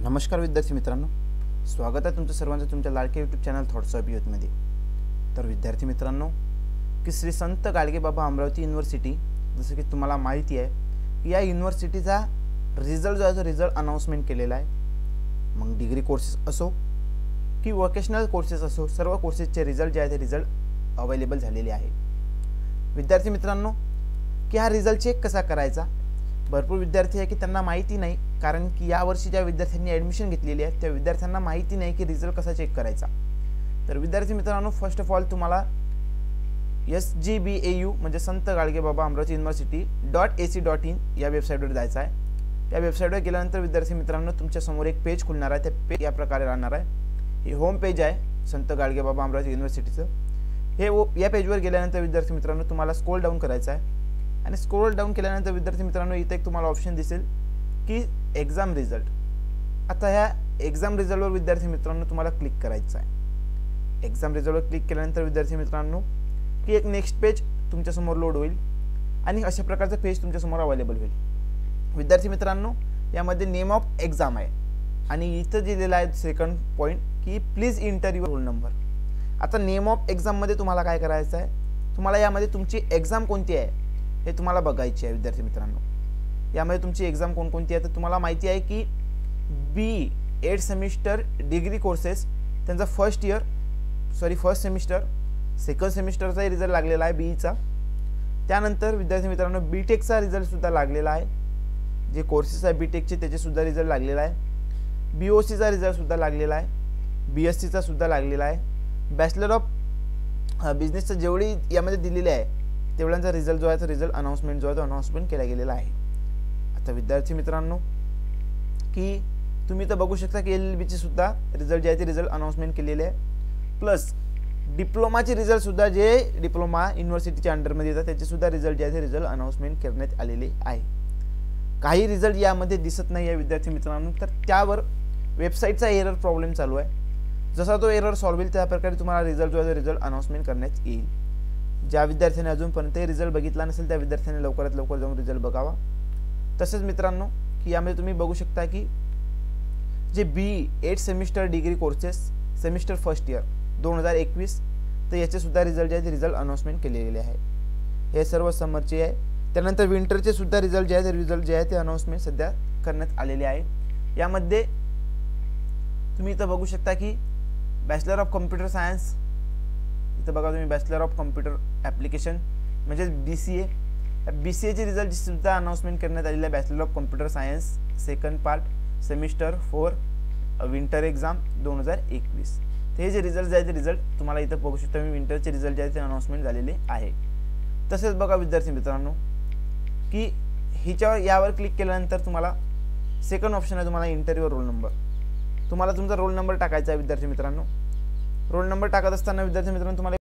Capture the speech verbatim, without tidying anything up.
नमस्कार विद्यार्थी मित्रांनो, स्वागत आहे तुमचं सर्वांचं तुमच्या लाडक्या यूट्यूब चॅनल थॉट्स ऑफ यूथमध्ये। तर विद्यार्थी मित्रांनो, की श्री संत गाडगेबाबा अमरावती युनिव्हर्सिटी, जसं की तुम्हाला माहिती आहे की या युनिव्हर्सिटीचा रिझल्ट जो आहे तो रिझल्ट अनाउन्समेंट केलेला आहे। मग डिग्री कोर्सेस असो की वोकेशनल कोर्सेस असो, सर्व कोर्सेसचे रिझल्ट जे आहे ते रिझल्ट अवेलेबल झालेले आहे। विद्यार्थी मित्रांनो, की हा रिझल्ट चेक कसा करायचा, भरपूर विद्यार्थी आहे की त्यांना माहिती नाही, कारण की या वर्षी ज्या विद्यार्थ्यांनी ॲडमिशन घेतलेली आहे त्या विद्यार्थ्यांना माहिती नाही की रिझल्ट कसा चेक करायचा। तर विद्यार्थी मित्रांनो, फर्स्ट ऑफ ऑल तुम्हाला S G B A U म्हणजे Sant Gadgebaba Amravati university dot A C dot in या वेबसाईटवर जायचं आहे। त्या वेबसाईटवर गेल्यानंतर विद्यार्थी मित्रांनो, तुमच्यासमोर एक पेज खुलणार आहे। त्या पेज या प्रकारे राहणार आहे। हे होम पेज आहे संत गाडगेबाबा अमरावती युनिव्हर्सिटीचं। हे या पेजवर गेल्यानंतर विद्यार्थी मित्रांनो, तुम्हाला स्क्रोल डाऊन करायचं आहे आणि स्क्रोल डाऊन केल्यानंतर विद्यार्थी मित्रांनो, इथे एक तुम्हाला ऑप्शन दिसेल की एग्जाम रिझल्ट। आता ह्या एग्जाम रिझल्टवर विद्यार्थी मित्रांनो तुम्हाला क्लिक करायचं आहे। एग्जाम रिझल्टवर क्लिक केल्यानंतर विद्यार्थी मित्रांनो, की एक नेक्स्ट पेज तुमच्यासमोर लोड होईल आणि अशा प्रकारचं पेज तुमच्यासमोर अवेलेबल होईल। विद्यार्थी मित्रांनो, यामध्ये नेम ऑफ एक्झाम आहे आणि इथं दिलेलं आहे सेकंड पॉईंट की please enter your roll number. आता नेम ऑफ एक्झाममध्ये तुम्हाला काय करायचं आहे, तुम्हाला यामध्ये तुमची एक्झाम कोणती आहे हे तुम्हाला बघायची आहे। विद्यार्थी मित्रांनो, यामध्ये तुमची एक्झाम कोणकोणती आहे तर तुम्हाला माहिती आहे की B eight semester degree courses त्यांचा first year sorry first semester second सेमिस्टरचा रिझल्ट लागलेला आहे बीईचा। त्यानंतर विद्यार्थी मित्रांनो, बीटेकचा रिझल्ट सुद्धा लागलेला आहे। जे कोर्सेस आहे बीटेकचे त्याचे सुद्धा रिझल्ट लागलेला आहे। बी ओ सीचा रिझल्ट सुद्धा लागलेला आहे। बी एस सीचा सुद्धा लागलेला आहे। बॅचलर ऑफ बिझनेसचं जेवढी यामध्ये दिलेली आहे तेवढ्यांचा रिझल्ट जो आहे तो रिझल्ट अनाउन्समेंट जो आहे तो अनाउन्समेंट केला गेलेला आहे। आता विद्यार्थी मित्रांनो, की तुम्ही तर बघू शकता की एल एल बीचे सुद्धा रिझल्ट जे आहे ते रिझल्ट अनाउन्समेंट केलेले आहे। प्लस डिप्लोमाचे रिझल्ट सुद्धा जे डिप्लोमा युनिव्हर्सिटीच्या अंडरमध्ये येतात त्याचे सुद्धा रिझल्ट जे आहे ते रिझल्ट अनाउन्समेंट करण्यात आलेले आहे। काही रिझल्ट यामध्ये दिसत नाही आहे विद्यार्थी मित्रांनो, तर त्यावर वेबसाईटचा एरर प्रॉब्लेम चालू आहे। जसा तो एरर सॉल्व्ह होईल त्या प्रकारे तुम्हाला रिझल्ट जो आहे तो रिझल्ट अनाउन्समेंट करण्यात येईल। ज्या विद्यार्थ्यांनी अजूनपर्यंत रिझल्ट बघितला नसेल त्या विद्यार्थ्यांनी लवकरात लवकर जाऊन रिझल्ट बघावा। तसेच मित्रांनो, की यामध्ये तुम्ही बघू शकता की जे B eight semester degree courses semester first year दोन हजार एकवीस तर याचे सुद्धा रिझल्ट जे आहे ते रिझल्ट अनाउन्समेंट केले गेले आहे। हे सर्व समरचे आहे। त्यानंतर विंटरचे सुद्धा रिझल्ट जे आहे ते रिझल्ट जे आहे ते अनाउन्समेंट सध्या करण्यात आलेले आहे। यामध्ये तुम्ही इथं बघू शकता की बॅचलर ऑफ कम्प्युटर सायन्स, इथं बघा तुम्ही बॅचलर ऑफ कम्प्युटर ॲप्लिकेशन म्हणजे B C A, B C एचे रिझल्ट सुद्धा अनाउन्समेंट करण्यात आलेले आहे। Bachelor of computer science second part semester four winter exam दोन हजार एकवीस ते हे जे रिझल्ट जे आहे ते रिझल्ट तुम्हाला इथं बघू शकता मी विंटरचे रिझल्ट जे आहे ते अनाउन्समेंट झालेले आहे। तसेच बघा विद्यार्थी मित्रांनो, की हिच्यावर यावर क्लिक केल्यानंतर तुम्हाला सेकंड ऑप्शन आहे तुम्हाला इंटरव्ह्यू रोल नंबर। तुम्हाला तुमचा रोल नंबर टाकायचा आहे विद्यार्थी मित्रांनो। रोल नंबर टाकत असताना विद्यार्थी मित्रांनो तुम्हाला